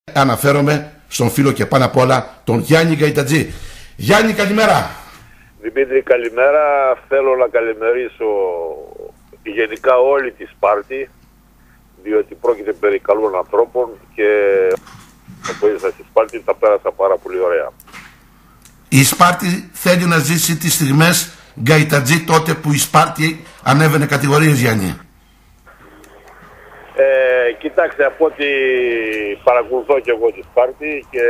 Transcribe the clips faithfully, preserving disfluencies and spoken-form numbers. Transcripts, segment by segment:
Αναφέρομαι στον φίλο και πάνω απ' όλα τον Γιάννη Γκαϊτατζή. Γιάννη, καλημέρα. Δημήτρη, καλημέρα. Θέλω να καλημερίσω γενικά όλη τη Σπάρτη, διότι πρόκειται περί καλών ανθρώπων και από ήρθα στη Σπάρτη τα πέρασα πάρα πολύ ωραία. Η Σπάρτη θέλει να ζήσει τις στιγμές Γκαϊτατζή τότε που η Σπάρτη ανέβαινε κατηγορίες, Γιάννη. Ε, κοιτάξτε, από ό,τι παρακολουθώ και εγώ τη Σπάρτη, και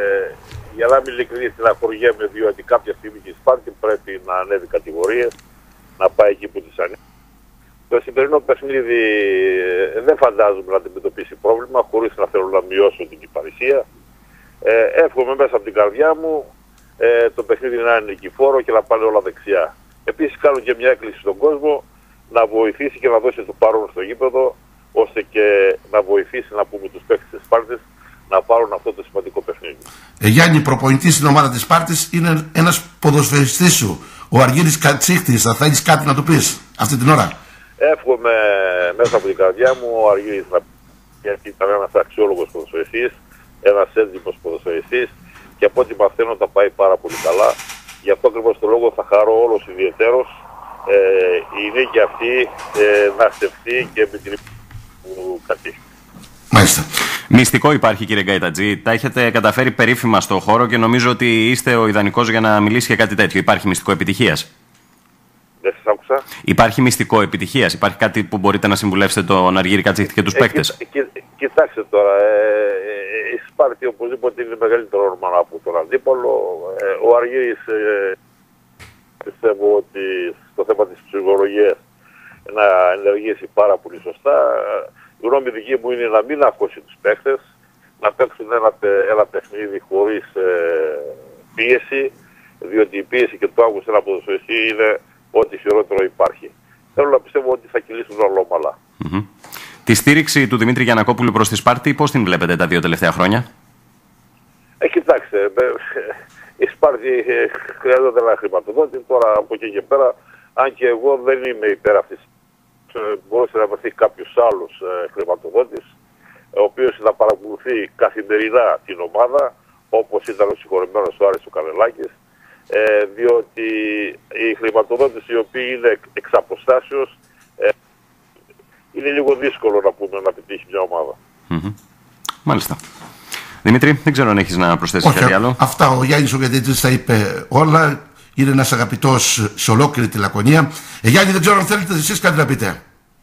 για να μην ειλικρινής στεναχωριέμαι, διότι κάποια στιγμή και η Σπάρτη πρέπει να ανέβει κατηγορίες, να πάει εκεί που της ανέβει. Το σημερινό παιχνίδι δεν φαντάζομαι να αντιμετωπίσει πρόβλημα, χωρίς να θέλω να μειώσω την υπαρισία. Ε, εύχομαι μέσα από την καρδιά μου ε, το παιχνίδι να είναι νικηφόρο και να πάνε όλα δεξιά. Επίσης κάνω και μια έκκληση στον κόσμο να βοηθήσει και να δώσει το παρόν στο γήπεδο, ώστε και να βοηθήσει, να πούμε, τους παίκτες της Σπάρτης να πάρουν αυτό το σημαντικό παιχνίδι. Ε, Γιάννη, προπονητής στην ομάδα της Σπάρτης είναι ένας ποδοσφαιριστής σου, ο Αργύρης Κατσίχτης. Θα θέλεις κάτι να του πεις αυτή την ώρα? Εύχομαι μέσα από την καρδιά μου ο Αργύρης να πει, γιατί ήταν ένας αξιόλογος ποδοσφαιριστής, ένας έντιμος ποδοσφαιριστής, και από ό,τι μαθαίνω θα πάει πάρα πολύ καλά. Γι' αυτό ακριβώς το λόγο θα χαρώ όλος ιδιαιτέρως ε, η νίκη αυτή ε, να στεφθεί και με την του Κατσίχτη. Μάλιστα. Μυστικό υπάρχει, κύριε Γκαϊτατζή. Τα έχετε καταφέρει περίφημα στο χώρο και νομίζω ότι είστε ο ιδανικός για να μιλήσει για κάτι τέτοιο. Υπάρχει μυστικό επιτυχίας? Δεν σας άκουσα. Υπάρχει μυστικό επιτυχίας? Υπάρχει κάτι που μπορείτε να συμβουλεύσετε τον Αργύρη Κατσίχτη και τους ε, παίκτες? Κοιτά, κοι, κοιτάξτε τώρα, ε, ε, η Σπάρτη οπωσδήποτε είναι μεγαλύτερο όνομα από τον αντίπολο. Ε, ο Αργύρης ε, πιστεύω ότι στο θέμα της ψυχολογίας να ενεργήσει πάρα πολύ σωστά. Η γνώμη δική μου είναι να μην ακούσει τους παίκτες, να παίξουν ένα, ένα παιχνίδι χωρίς ε, πίεση, διότι η πίεση και το άγχος ένα ποδοσφαιριστή είναι ό,τι χειρότερο υπάρχει. Θέλω να πιστεύω ότι θα κυλήσουν όλα ομαλά. Mm-hmm. Τη στήριξη του Δημήτρη Γιαννακόπουλου προς τη Σπάρτη, πώς την βλέπετε τα δύο τελευταία χρόνια? Ε, κοιτάξτε, η Σπάρτη χρειάζεται ένα χρηματοδότη. Τώρα από εκεί και πέρα, αν και εγώ δεν είμαι υπέρ αυτής, μπορούσε να βρεθεί κάποιος άλλος ε, χρηματοδότης, ο οποίος θα παρακολουθεί καθημερινά την ομάδα, όπως ήταν ο συγχωρεμένος ο Άρης ο Κανελάκης, ε, διότι οι χρηματοδότες οι οποίοι είναι εξ αποστάσεως ε, είναι λίγο δύσκολο να πούμε να πετύχει μια ομάδα. Mm-hmm. Μάλιστα. Δημήτρη, δεν ξέρω αν έχεις να προσθέσεις κάτι άλλο. Αυτά ο Γιάννης ο Γκαϊτατζής τα είπε όλα. Είναι ένας αγαπητός σε ολόκληρη τη Λακωνία. Ε, Γιάννη, δεν ξέρω αν θέλετε εσείς κάτι να πείτε.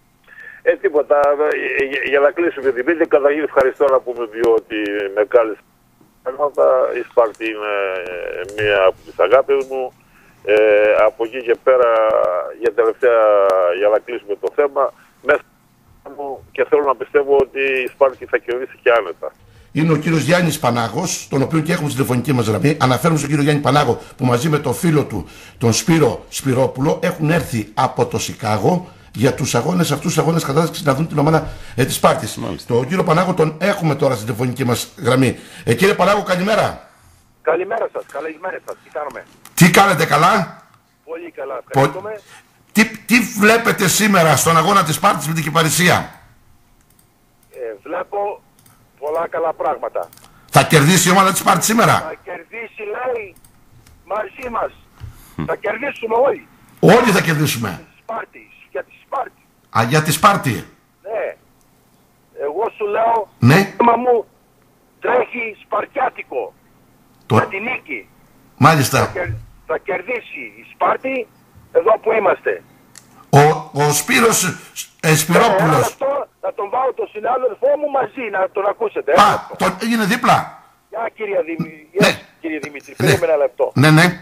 Ε, τίποτα. Για, για να κλείσουμε, Δημήτρη, καταρχήν ευχαριστώ να πούμε, διότι με κάλεσε πράγματα. Η Σπάρτη είναι μία από τις αγάπες μου. Ε, από εκεί και πέρα, για τελευταία, για να κλείσουμε το θέμα, μέσα μου, και θέλω να πιστεύω ότι η Σπάρτη θα κερδίσει και άνετα. Είναι ο κύριος Γιάννης Πανάγος, τον οποίο και έχουμε στη τηλεφωνική μας γραμμή. Αναφέρουμε στον κύριο Γιάννη Πανάγο, που μαζί με τον φίλο του, τον Σπύρο Σπυρόπουλο, έχουν έρθει από το Σικάγο για τους αγώνες αυτούς, τους αγώνες κατάστασης, να δουν την ομάδα ε, της Σπάρτης. Τον κύριο Πανάγο τον έχουμε τώρα στη τηλεφωνική μας γραμμή. Ε, κύριε Πανάγο, καλημέρα. Καλημέρα σας, καλημέρα σας. Τι κάνουμε? Τι κάνετε, καλά? Πολύ καλά, ευχαριστούμε. Πο... Τι, τι βλέπετε σήμερα στον αγώνα της Σπάρτης με την Κυπαρισία? Ε, βλέπω πολλά καλά πράγματα. Θα κερδίσει η ομάδα της Σπάρτης σήμερα? Θα κερδίσει, λέει, μαζί μας. Θα κερδίσουμε όλοι. Όλοι θα κερδίσουμε. Σπάρτη, για τη Σπάρτη. Α, για τη Σπάρτη. Ναι. Εγώ σου λέω, ναι. Το θέμα μου τρέχει σπαρτιάτικο. Το... Για τη νίκη. Μάλιστα. Θα, κερ... θα κερδίσει η Σπάρτη εδώ που είμαστε. Ο, ο Σπύρος ε, Σπυρόπουλος. Ε, αυτό, να τον βάλω τον συνάδελφό μου μαζί, να τον ακούσετε. Α, τον, είναι δίπλα. Γεια κύριε, Δημη... ναι. yes, κύριε Δημήτρη, ναι. Περίμενε ένα λεπτό. Ναι, ναι.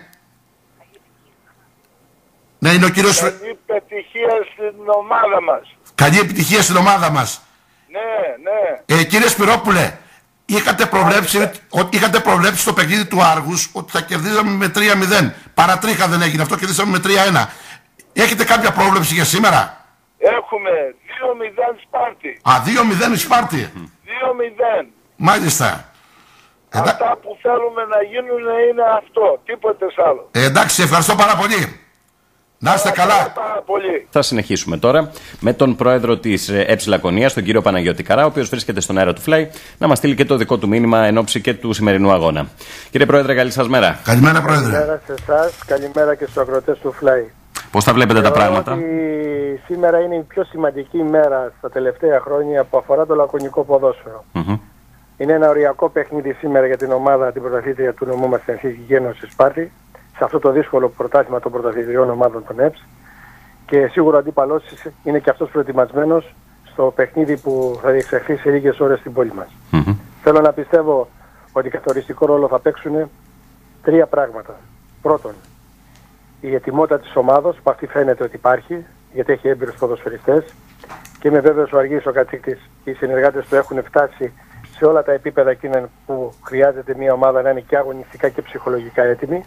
Ναι, είναι ο κύριος... Καλή επιτυχία στην ομάδα μας. Καλή επιτυχία στην ομάδα μας. Ναι, ναι. Ε, κύριε Σπυρόπουλε, είχατε προβλέψει, ότι είχατε προβλέψει στο παιχνίδι του Άργους ότι θα κερδίζαμε με τρία μηδέν. Παρατρίχα δεν έγινε αυτό, κερδίσαμε με τρία ένα. Έχετε κάποια πρόβλεψη για σήμερα? Έχουμε δύο μηδέν Σπάρτη. Α, δύο μηδέν Σπάρτη. δύο μηδέν. Μάλιστα. Αυτά Εντά... που θέλουμε να γίνουν είναι αυτό, τίποτε άλλο. Ε, εντάξει, ευχαριστώ πάρα πολύ. Να είστε καλά. Πολύ. Θα συνεχίσουμε τώρα με τον πρόεδρο της ΕΠΣ Λακωνίας, τον κύριο Παναγιώτη Καρά, ο οποίος βρίσκεται στον αέρα του Fly, να μας στείλει και το δικό του μήνυμα εν ώψη και του σημερινού αγώνα. Κύριε Πρόεδρε, καλή σας μέρα. Καλημέρα, Πρόεδρε. Καλημέρα σε εσάς, καλημέρα και στους ακροατές του Fly. Πώς τα βλέπετε τα πράγματα? Ότι σήμερα είναι η πιο σημαντική μέρα στα τελευταία χρόνια που αφορά το λακωνικό ποδόσφαιρο. Mm-hmm. Είναι ένα οριακό παιχνίδι σήμερα για την ομάδα, την πρωταθλήτρια του νομού μας στην Εθνική Ένωση Σπάρτη, σε αυτό το δύσκολο πρωτάθλημα των πρωταθλητριών ομάδων των ΕΠΣ. Και σίγουρα ο αντίπαλός είναι και αυτός προετοιμασμένος στο παιχνίδι που θα διεξαχθεί σε λίγες ώρες στην πόλη μας. Mm-hmm. Θέλω να πιστεύω ότι καθοριστικό ρόλο θα παίξουν τρία πράγματα. Πρώτον, η ετοιμότητα της ομάδος, που αυτή φαίνεται ότι υπάρχει, γιατί έχει έμπειρους ποδοσφαιριστές, και είμαι βέβαιος ο Αργύρης ο Κατσίκτης και οι συνεργάτες του έχουν φτάσει σε όλα τα επίπεδα εκείνα που χρειάζεται μια ομάδα να είναι και αγωνιστικά και ψυχολογικά έτοιμη.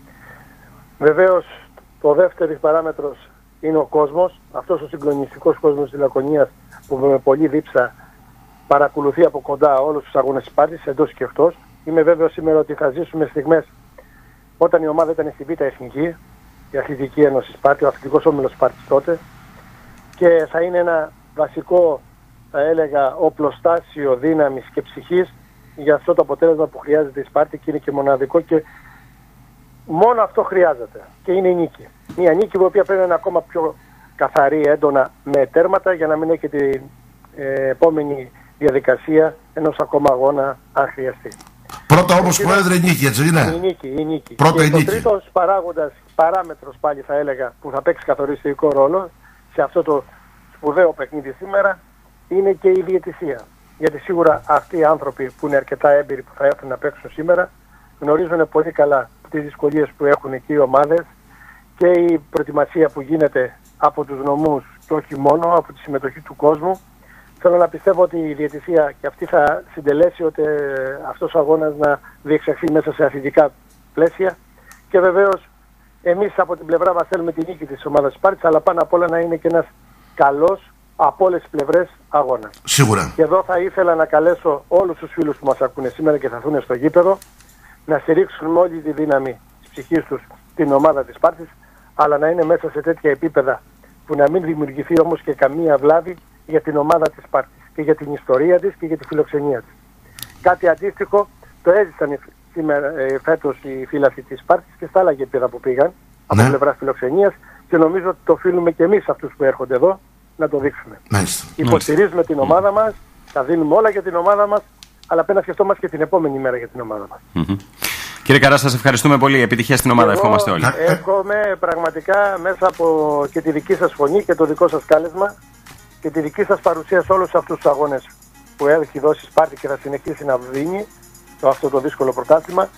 Βεβαίως, το δεύτερη παράμετρος είναι ο κόσμος, αυτός ο συγκλονιστικός κόσμος της Λακωνίας που με πολύ δίψα παρακολουθεί από κοντά όλους τους αγώνες της Σπάρτης, εντός και εκτός. Είμαι βέβαιος σήμερα ότι θα ζήσουμε στιγμές όταν η ομάδα ήταν στη Β' Εθνική, η Αθλητική Ένωση Σπάρτη, ο Αθλητικός Όμιλος Σπάρτης τότε, και θα είναι ένα βασικό, θα έλεγα, οπλοστάσιο δύναμης και ψυχής για αυτό το αποτέλεσμα που χρειάζεται η Σπάρτη, και είναι και μοναδικό και μόνο αυτό χρειάζεται. Και είναι η νίκη. Μια νίκη η οποία πρέπει να είναι ακόμα πιο καθαρή, έντονα, με τέρματα, για να μην έχει την ε, επόμενη διαδικασία ενός ακόμα αγώνα, αν χρειαστεί. Πρώτα όμως, Πρόεδρε, η νίκη, έτσι είναι? Η νίκη, η νίκη. Πρώτα και η το νίκη. τρίτος παράγοντας, παράμετρος πάλι θα έλεγα, που θα παίξει καθοριστικό ρόλο σε αυτό το σπουδαίο παιχνίδι σήμερα, είναι και η διαιτησία. Γιατί σίγουρα αυτοί οι άνθρωποι που είναι αρκετά έμπειροι που θα έρθουν να παίξουν σήμερα γνωρίζουν πολύ καλά τις δυσκολίες που έχουν εκεί οι ομάδες και η προετοιμασία που γίνεται από τους νομούς και όχι μόνο, από τη συμμετοχή του κόσμου. Θέλω να πιστεύω ότι η διαιτησία και αυτή θα συντελέσει ότι αυτός ο αγώνας να διεξαχθεί μέσα σε αθλητικά πλαίσια, και βεβαίως εμείς από την πλευρά μας θέλουμε τη νίκη της ομάδας Σπάρτης, αλλά πάνω απ' όλα να είναι και ένας καλός από όλες τις πλευρές αγώνα. Σίγουρα. Και εδώ θα ήθελα να καλέσω όλους τους φίλους που μας ακούνε σήμερα και θα έρθουν στο γήπεδο να στηρίξουν με όλη τη δύναμη της ψυχής τους την ομάδα της Σπάρτης, αλλά να είναι μέσα σε τέτοια επίπεδα που να μην δημιουργηθεί όμως και καμία βλάβη για την ομάδα της Σπάρτης και για την ιστορία της και για τη φιλοξενία της. Κάτι αντίστοιχο το έζησαν σήμερα, ε, φέτος οι φίλαθλοι της Σπάρτης και στα άλλα γήπεδα που πήγαν, ναι, από πλευράς φιλοξενίας, και νομίζω ότι το οφείλουμε και εμείς αυτούς που έρχονται εδώ να το δείξουμε. Μάλιστα. Υποστηρίζουμε την ομάδα μας, θα δίνουμε όλα για την ομάδα μας, αλλά πρέπει να σκεφτόμαστε και την επόμενη μέρα για την ομάδα μας. Mm-hmm. Κύριε Καρά, σας ευχαριστούμε πολύ. Επιτυχία στην ομάδα, ευχόμαστε όλοι. Εύχομαι πραγματικά μέσα από και τη δική σας φωνή και το δικό σας κάλεσμα και τη δική σας παρουσία σε όλους αυτούς τους αγώνες που έχει δώσει Σπάρτη και θα συνεχίσει να δίνει το, αυτό το δύσκολο πρωτάθλημα.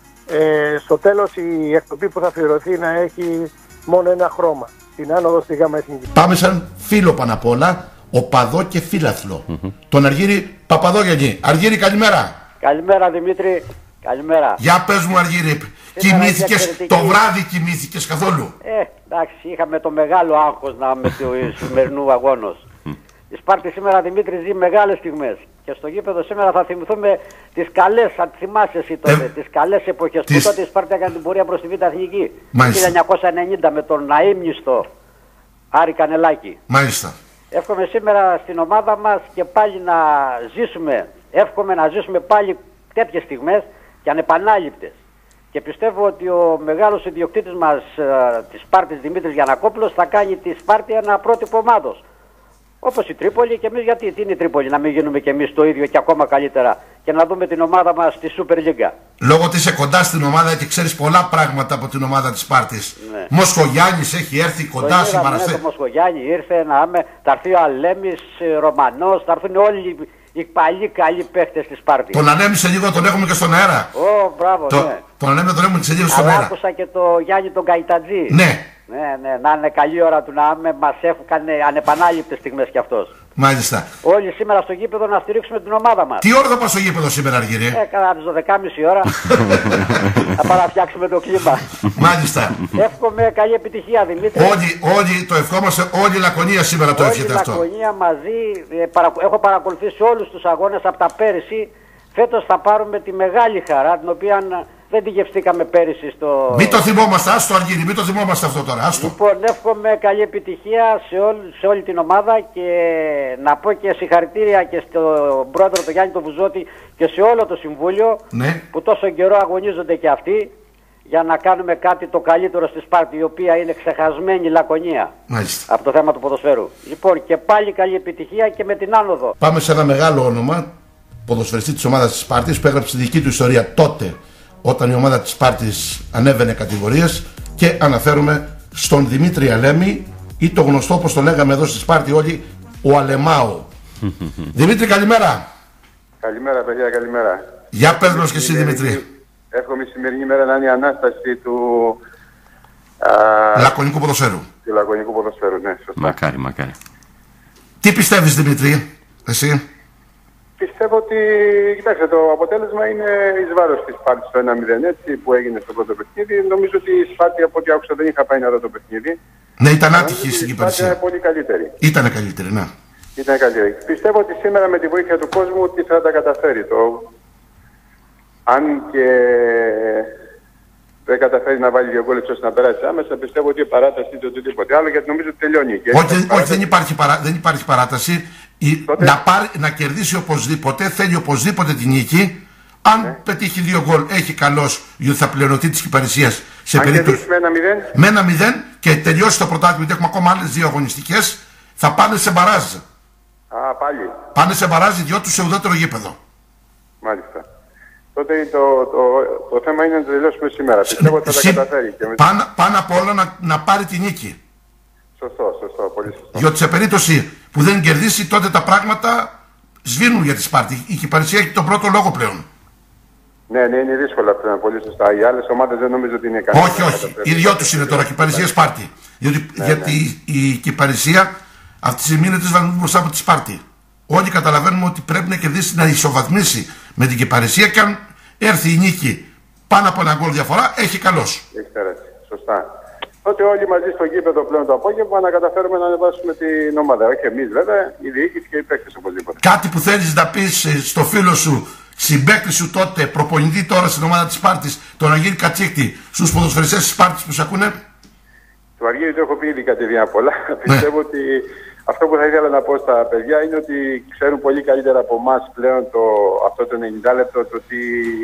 Ε, στο τέλος η εκπομπή που θα αφιερωθεί να έχει μόνο ένα χρώμα, την άνοδο στη Γάμα Εθνική. Πάμε σαν φίλο πάνω απ' όλα, οπαδό και φίλαθλο. Mm-hmm. Τον Αργύρη Παπαδόγιαννη. Αργύρη, καλημέρα. Καλημέρα Δημήτρη, καλημέρα. Για πες μου, Αργύρη, κοιμήθηκες το βράδυ, κοιμήθηκες καθόλου? Ε, εντάξει, είχαμε το μεγάλο άγχος να με του σημερινού αγώνος. Η Σπάρτη σήμερα, Δημήτρη, ζει μεγάλες στιγμές. Και στο γήπεδο σήμερα θα θυμηθούμε τις καλές, αν θυμάσαι εσύ τότε, ε, τις καλές εποχές τις... που τότε η Σπάρτη έκανε την πορεία προς τη Β' Εθνική. Το χίλια εννιακόσια ενενήντα με τον αείμνηστο Άρη Κανελάκη. Μάλιστα. Εύχομαι σήμερα στην ομάδα μας και πάλι να ζήσουμε, εύχομαι να ζήσουμε πάλι τέτοιες στιγμές και ανεπανάληπτες. Και πιστεύω ότι ο μεγάλος ιδιοκτήτης μας ε, της Σπάρτης, Δημήτρης Γιαννακόπουλος, θα κάνει τη Σπάρτη ένα πρότυπο ομάδος. Όπως η Τρίπολη, και εμείς γιατί, τι είναι η Τρίπολη, να μην γίνουμε και εμείς το ίδιο και ακόμα καλύτερα και να δούμε την ομάδα μας στη Super League. Λόγω ότι είσαι κοντά στην ομάδα και ξέρεις πολλά πράγματα από την ομάδα της Σπάρτης. Ναι. Μοσχογιάννης έχει έρθει κοντά στη Μαραστέ. Ναι, το Μοσχογιάννη ήρθε, να άμε, θα έρθει ο Αλέμης, Ρωμανός, θα έρθουν όλοι οι παλιοί καλοί παίχτες της Σπάρτης. Τον ανέμισε λίγο, τον έχουμε και στον αέρα. Ω, μπράβο, το, ναι. Τον ανέμισε, τον έχουμε και λίγο στον Αλλά αέρα. άκουσα και το Γιάννη τον Καϊτατζή. Ναι. Ναι, ναι, να είναι καλή ώρα του να άμε, μας έχουν κάνει ανεπανάληπτες στιγμές κι αυτός. Μάλιστα. Όλοι σήμερα στο γήπεδο να στηρίξουμε την ομάδα μας. Τι ώρα θα πας στο γήπεδο σήμερα, Αργύρη? Ε, κατά τις δώδεκα και μισή ώρα θα πάμε να φτιάξουμε το κλίμα. Μάλιστα. Εύχομαι καλή επιτυχία, Δημήτρη. Όλοι, όλοι το ευχόμαστε, όλη η Λακωνία σήμερα το εύχεται αυτό. Όλη η Λακωνία μαζί, ε, παρα, έχω παρακολουθήσει όλους τους αγώνες από τα πέρυσι. Φέτος θα πάρουμε τη μεγάλη χαρά, την οποία Δεν τη γευστήκαμε πέρυσι στο... Μην το θυμόμαστε, άστο Αργύρι, μην το θυμόμαστε αυτό τώρα, άστο. Λοιπόν, εύχομαι καλή επιτυχία σε, όλ, σε όλη την ομάδα και να πω και συγχαρητήρια και στον πρόεδρο τον Γιάννη τον Βουζώτη και σε όλο το Συμβούλιο, ναι, που τόσο καιρό αγωνίζονται και αυτοί για να κάνουμε κάτι το καλύτερο στη Σπάρτη, η οποία είναι ξεχασμένη Λακωνία. Μάλιστα. Από το θέμα του ποδοσφαίρου. Λοιπόν, και πάλι καλή επιτυχία και με την άνοδο. Πάμε σε ένα μεγάλο όνομα, ποδοσφαιριστή της ομάδας της Σπάρτης, που έγραψε τη δική του ιστορία τότε, όταν η ομάδα της Σπάρτης ανέβαινε κατηγορίες, και αναφέρομαι στον Δημήτρη Αλέμη, ή το γνωστό, όπως το λέγαμε εδώ στη Σπάρτη όλοι, ο Αλεμάο. Δημήτρη, καλημέρα. Καλημέρα, παιδιά, καλημέρα. Για πες μας και εσύ, Δημήτρη. Εύχομαι η σημερινή μέρα να είναι η ανάσταση του α, λακωνικού ποδοσφαίρου. Του λακωνικού ποδοσφαίρου, ναι, σωστά. Μακάρι, μακάρι. Τι πιστεύεις, Δημήτρη, εσύ? Πιστεύω ότι, κοιτάξτε, το αποτέλεσμα είναι εις βάρος της Σπάρτης το ένα μηδέν, έτσι, που έγινε στο πρώτο παιχνίδι. Νομίζω ότι η Σπάρτη, από ό,τι άκουσα, δεν είχα πάει να δω το παιχνίδι. Ναι, ήταν άτυχη στην Κυπαρσία. Ήταν πολύ καλύτερη. Ήταν καλύτερη, ναι. Ήταν καλύτερη. Πιστεύω ότι σήμερα με τη βοήθεια του κόσμου ότι θα τα καταφέρει. Το... Αν και δεν καταφέρει να βάλει δύο γκολ ώστε να περάσει άμεσα, πιστεύω ότι η παράταση είναι οτιδήποτε άλλο, γιατί νομίζω ότι τελειώνει. Και όχι, παράταση... όχι δεν, υπάρχει παρά... δεν υπάρχει παράταση. Η... Τότε... Να, πάρει... να κερδίσει οπωσδήποτε, θέλει οπωσδήποτε την νίκη. Αν ναι. πετύχει δύο γκολ, έχει καλώς, διότι θα πληρωθεί της Κυπαρισίας σε αν περίπτωση. Με ένα μηδέν. Με ένα μηδέν και τελειώσει το πρωτάθλημα, γιατί έχουμε ακόμα άλλες δύο αγωνιστικές, θα πάνε σε μπαράζ. Α, πάλι. Πάνε σε μπαράζ, διότι του σε ουδέτερο γήπεδο. Μάλιστα. Τότε το, το, το θέμα είναι να το τελειώσουμε σήμερα. Πιστεύω ότι θα τα καταφέρει. Και πάνω, πάνω απ' όλα να, να πάρει τη νίκη. Σωστό, σωστό, πολύ σωστό. Διότι σε περίπτωση που δεν κερδίσει, τότε τα πράγματα σβήνουν για τη Σπάρτη. Η Κυπαρισία έχει τον πρώτο λόγο πλέον. Ναι, ναι, είναι δύσκολα πλέον, πολύ σωστά. Οι άλλες ομάδες δεν νομίζω ότι είναι καλές. Όχι, όχι. Οι δυο τους είναι τώρα, Κυπαρισία Σπάρτη. Διότι, ναι, γιατί ναι. η, η Κυπαρισία αυτή τη στιγμή είναι τρεις βαθμούς μπροστά από τη Σπάρτη. Όλοι καταλαβαίνουμε ότι πρέπει να κερδίσει, να ισοβαθμίσει με την Κυπαρισία, και αν έρθει η νίκη πάνω από ένα γκολ διαφορά, έχει καλώς. Έχει περάσει. Σωστά. Τότε όλοι μαζί στο γήπεδο πλέον το απόγευμα να καταφέρουμε να ανεβάσουμε την ομάδα. Όχι εμείς βέβαια, η διοίκηση και οι παίκτες οπωσδήποτε. Κάτι που θέλεις να πεις στο φίλο σου, συμπαίκτη σου τότε, προπονητή τώρα στην ομάδα της Σπάρτης, τον Αργύρη Κατσίκτη, στους ποδοσφαιριστές της Σπάρτης που σε ακούνε? Του Αργύρη το έχω πει ήδη κατηδίαν πολλά. Ναι. Πιστεύω ότι αυτό που θα ήθελα να πω στα παιδιά είναι ότι ξέρουν πολύ καλύτερα από εμάς πλέον το, αυτό το ενενήντα λεπτό, το τι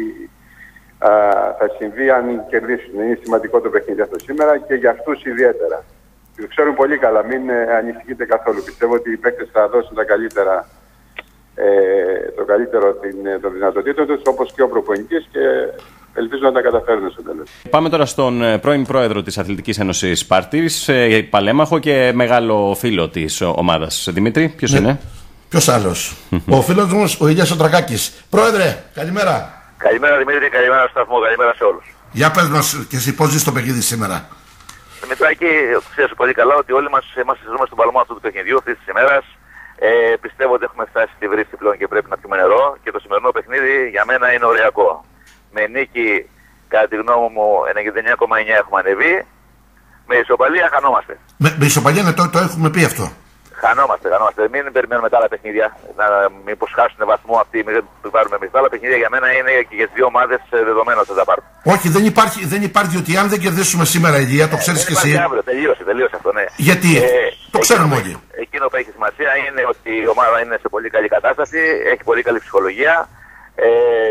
α, θα συμβεί αν κερδίσουν. Είναι σημαντικό το παιχνίδι αυτό σήμερα και για αυτούς ιδιαίτερα. Το ξέρουν πολύ καλά, μην ανησυχείτε καθόλου. Πιστεύω ότι οι παίκτες θα δώσουν τα καλύτερα, ε, το καλύτερο την, των δυνατοτήτων τους, όπως και ο προπονητής, και ελπίζω να τα καταφέρουν στο τέλος. Πάμε τώρα στον πρώην πρόεδρο της Αθλητικής Ένωσης Σπάρτης, παλέμαχο και μεγάλο φίλο της ομάδας. Δημήτρη, ποιος ναι. είναι? Ποιος άλλος? Ο φίλος μας, ο Ηλίας Σωτρακάκης. Πρόεδρε, καλημέρα. Καλημέρα Δημήτρη, καλημέρα στο σταθμό, καλημέρα σε όλους. Για πες μας και εσύ πώς ζεις το παιχνίδι σήμερα? Δημητράκη, ξέρεις πολύ καλά ότι όλοι μας είμαστε στον παλμό αυτού του παιχνιδιού αυτής της ημέρας. Ε, πιστεύω ότι έχουμε φτάσει στη βρύση πλέον και πρέπει να πιούμε νερό, και το σημερινό παιχνίδι για μένα είναι ωριακό. Με νίκη, κατά τη γνώμη μου, ενενήντα εννέα κόμμα εννέα έχουμε ανεβεί. Με ισοπαλία χανόμαστε. Με, με ισοπαλία, ναι, το, το έχουμε πει αυτό. Χανόμαστε, χανόμαστε. Μην περιμένουμε τα άλλα παιχνίδια. Να, μήπως χάσουν βαθμό αυτοί, μην πάρουμε εμείς. Τα άλλα παιχνίδια για μένα είναι και για τις δύο ομάδες δεδομένο ότι θα τα πάρουν. Όχι, δεν υπάρχει, δεν υπάρχει, ότι αν δεν κερδίσουμε σήμερα, Ηλία, το ξέρεις ε, και εσύ. Αύριο, τελείωσε, τελείωσε αυτό, ναι. Γιατί, ε, το ξέρουμε όλοι. Εκείνο που έχει σημασία είναι ότι η ομάδα είναι σε πολύ καλή κατάσταση, έχει πολύ καλή ψυχολογία. Ε,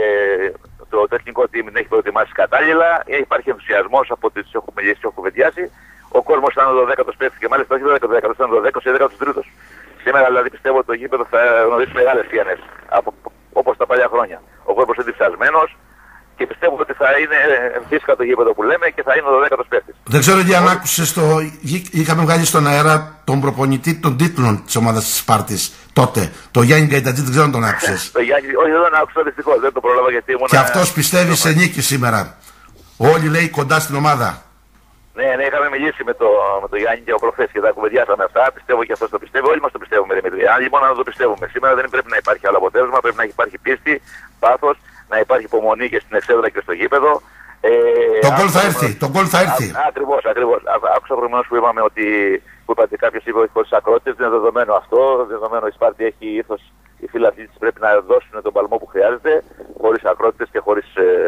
το τεχνικό team την έχει προετοιμάσει κατάλληλα, υπάρχει ενθουσιασμός από ό,τι τους έχω μιλήσει, έχω κουβεντιάσει. Ο κόσμος ήταν ο δωδέκατος παίκτης και μάλιστα όχι ο δωδέκατος, ήταν ο δωδέκατος ή δωδέκατος τρίτος. Σήμερα δηλαδή πιστεύω ότι το γήπεδο θα γνωρίσει μεγάλες φιανές, όπως τα παλιά χρόνια. Ο κόσμος είναι διψασμένος και πιστεύω ότι θα είναι φυσικά το γήπεδο που λέμε και θα είναι ο δωδέκατος παίκτης. Δεν ξέρω τι αν άκουσες, το... είχαμε βγάλει στον αέρα τον προπονητή των τίτλων της ομάδας της Σπάρτης τότε. Το Γιάννη Καϊτατζή, δεν ξέρω αν τον άκουσες. Το Γιάννη, όχι, δεν τον άκουσα δυστυχώς, δεν το πρόλαβα γιατί ήμουν. Και αυτός πιστεύει σε νίκη σήμερα. Όλοι λέει κοντά στην ομάδα. Ναι, ναι, είχαμε μιλήσει με το, με το Γιάννη και ο προχθές και τα κουβεντιάσαμε αυτά. Πιστεύω και αυτός το πιστεύει. Όλοι μας το πιστεύουμε, Δημήτρη. Αν λοιπόν να το πιστεύουμε, σήμερα δεν πρέπει να υπάρχει άλλο αποτέλεσμα. Πρέπει να υπάρχει πίστη, πάθος, να υπάρχει υπομονή και στην εξέδρα και στο γήπεδο. Ε, το γκολ θα έρθει. Το γκολ θα έρθει. Ακριβώς, ακριβώς. Άκουσα προηγουμένως που είπαμε ότι, που είπατε, κάποιος είπε ότι χωρίς ακρότητες, είναι δεδομένο αυτό. Δεδομένο η Σπάρτη έχει ήθος, οι φίλοι αυτοί πρέπει να δώσουν τον παλμό που χρειάζεται, χωρίς ακρότητες και χωρίς ε,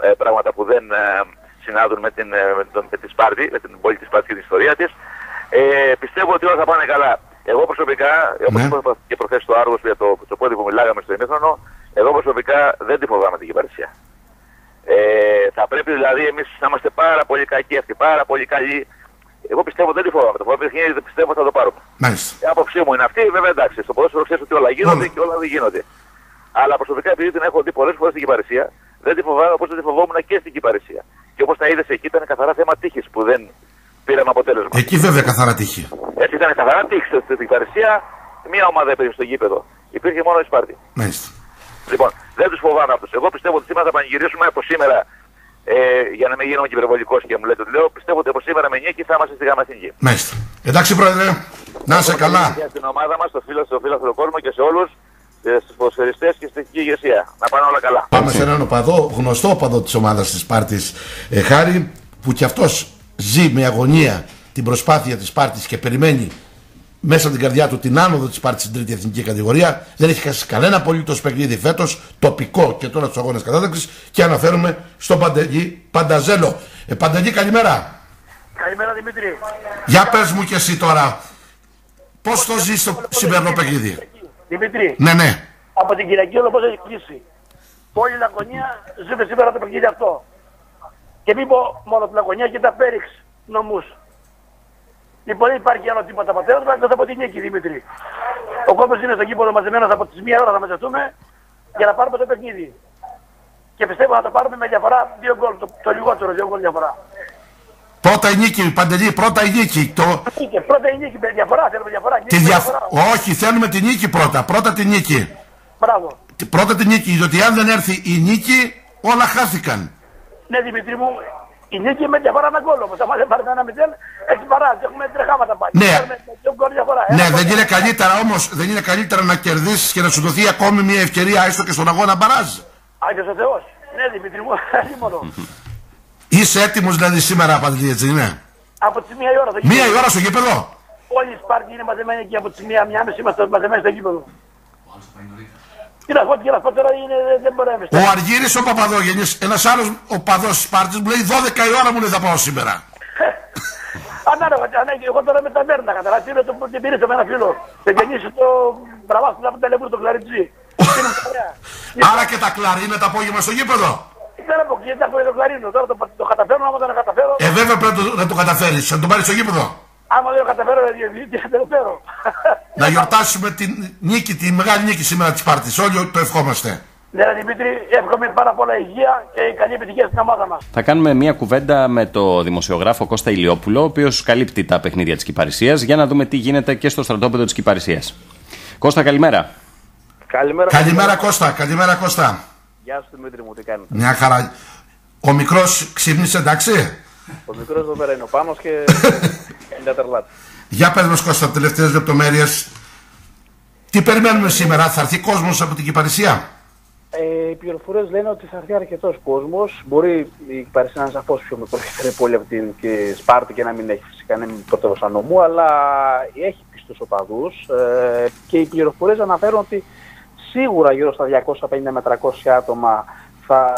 ε, πράγματα που δεν ε, συνάδουν με την, ε, με, τον, με τη Σπάρτη, με την πόλη της Σπάρτης και την ιστορία της. Ε, πιστεύω ότι όλα θα πάνε καλά. Εγώ προσωπικά, όπως είπα ναι. και προχθές στο Άργος για το, το πόδι που μιλάγαμε στο ημίχρονο, εγώ προσωπικά δεν τη φοβάμαι την Κυπαρισία. Ε, θα πρέπει δηλαδή εμείς να είμαστε πάρα πολύ κακοί αυτοί, πάρα πολύ καλοί. Εγώ πιστεύω δεν τη φοβάμαι. Το φοβάμαι δεν πιστεύω θα το πάρουμε. Nice. Η άποψή μου είναι αυτή, βέβαια εντάξει. Στο ποδόσφαιρο ξέρεις ότι όλα γίνονται mm. και όλα δεν γίνονται. Αλλά προσωπικά επειδή την έχω δει πολλές φορές στην Κυπαρισία, δεν τη φοβάμαι όπως δεν τη φοβόμουν και στην Κυπαρισία. Και όπως τα είδες εκεί ήταν καθαρά θέμα τύχης που δεν πήραμε αποτέλεσμα. Εκεί βέβαια καθαρά τύχη. Έτσι ήταν καθαρά τύχη στην Κυπαρισία, μία ομάδα έπαιρνε στο γήπεδο. Υπήρχε μόνο η Σπάρτη. Μάλιστα. Λοιπόν, δεν τους φοβάμαι αυτούς. Εγώ πιστεύω ότι σήμερα θα πανηγυρίσουμε από σήμερα, ε, για να μην γίνομαι και υπερβολικός και μου λέτε ότι λέω, πιστεύω ότι από σήμερα με νίκη θα είμαστε στη Γάμα Εθνική. Μάλιστα. Εντάξει πρόεδρε, να είσαι καλά. Στην ομάδα μας, στο φίλο, στο φίλο κόσμο και σε όλους, στους ποδοσφαιριστές και στην εθνική ηγεσία. Να πάνε όλα καλά. Πάμε σε έναν οπαδό, γνωστό οπαδό της ομάδας της Σπάρτης, ε, Χάρη, που κι αυτός ζει με αγωνία την προσπάθεια της Σπάρτης και περιμένει μέσα από την καρδιά του την άνοδο της Σπάρτης στην τρίτη εθνική κατηγορία. Δεν έχει χάσει κανένα απολύτως παιχνίδι φέτος, τοπικό και τώρα στους αγώνες κατάταξης. Και αναφέρουμε στον Παντελή Πανταζέλο. Ε, Παντελή, καλημέρα. Καλημέρα Δημήτρη. Για πες μου και εσύ τώρα, πώς το ζεις στο σημερινό παιχνίδι. Δημήτρη, ναι, ναι. Από την Κυριακή όλο πώς έχει κλείσει. Όλη η Λακωνία ζούμε σήμερα το παιχνίδι αυτό. Και μην πω μόνο την Λακωνία και τα Πέριξ νομούς. Λοιπόν, δεν υπάρχει άλλο τίποτα αποτέλεσμα εκτός από την νίκη, Δημήτρη. Ο κόμπος είναι στο κήποδο μαζεμένος από τις μία ώρα θα μαζευτούμε για να πάρουμε το παιχνίδι. Και πιστεύω να το πάρουμε με διαφορά δύο γκολ, το, το λιγότερο δύο γκολ διαφορά. Πρώτα η νίκη, Παντελή, πρώτα η νίκη. Το... Πρώτα η νίκη, με διαφορά, θέλουμε διαφορά. Τη δια... διαφορά. Όχι, θέλουμε τη νίκη πρώτα, πρώτα τη νίκη. Μπράβο. Πρώτα τη νίκη, διότι αν δεν έρθει η νίκη, όλα χάθηκαν. Ναι, Δημήτρη μου, η νίκη με διαφορά ένα γκολ όμως. Αν δεν πάρουμε ένα μηδέν, έχει παράδειγμα, έχουμε τρεχάματα πάλι. Ναι, διαφορά, ναι δεν είναι καλύτερα όμως, δεν είναι καλύτερα να κερδίσεις και να σου δοθεί ακόμη μια ευκαιρία, έστω και στον αγώνα μπαράζ. Άγιος ο Θεός. Ναι, Δημήτρη μου, μόνο. Είσαι έτοιμος δηλαδή σήμερα, Παντελή, έτσι είναι. Από τις μία η ώρα στο γήπεδο. Μία η ώρα στο γήπεδο. Όλοι οι Σπάρτοι είναι μαζεμένοι εκεί από τις μία, μία μισή είμαστε μαζεμένοι στο γήπεδο. Τι να πω, τι να πω τώρα, είναι, δεν μπορεί να είμαι. Ο Αργύρης ο Παπαδόγενης, ένας άλλος οπαδός της Σπάρτης μου λέει δώδεκα η ώρα μου λέει θα πάω σήμερα. Ανάλογα, εγώ τώρα με τα μέρνα καταλάβει, είναι το που πήρε με ένα φίλο. Δεν γεννήσει το μπραβάστο από τα λεβούρ το κλαριτζί. Άρα και τα κλαρίνα το απόγευμα στο γήπεδο. Δεν έχω και τα το κλαρίνο, τώρα το, το καταφέρνω, άμα δεν το καταφέρω. Ε, βέβαια πρέπει να το καταφέρεις, να το πάρεις στο γήπεδο. Άμα δεν το καταφέρω, δεν το φέρω. Να γιορτάσουμε την νίκη, τη μεγάλη νίκη σήμερα της Σπάρτης. Όλοι το ευχόμαστε. Ναι, Δημήτρη, εύχομαι πάρα πολλά υγεία και καλή επιτυχία στην ομάδα μας. Θα κάνουμε μια κουβέντα με το δημοσιογράφο Κώστα Ηλιόπουλο, ο οποίος καλύπτει τα παιχνίδια της Κυπαρισίας, για να δούμε τι γίνεται και στο στρατόπεδο της Κυπαρισίας. Κώστα, καλημέρα. Καλημέρα, καλημέρα Κώστα, καλημέρα Κώστα. Γεια σου Δημήτρη μου, τι κάνεις. Μια χαρά. Ο μικρός ξύπνησε, εντάξει. Ο μικρός εδώ πέρα είναι ο Πάνος και είναι τα τερλάτη. Για πες μας Κώστα, τελευταίες λεπτομέρειες. Τι περιμένουμε σήμερα, θα έρθει κόσμος από την Κυπαρισία. Ε, οι πληροφορίες λένε ότι θα έρθει αρκετός κόσμος. Μπορεί η Κυπαρισία να είναι σαφώς πιο μικρότερη πόλη από την και Σπάρτη και να μην έχει φυσικά κανένα πρωτεύουσα νομού, αλλά έχει πιστούς οπαδούς ε, και οι πληροφορίες αναφέρουν ότι σίγουρα γύρω στα διακόσια πενήντα με τριακόσια άτομα θα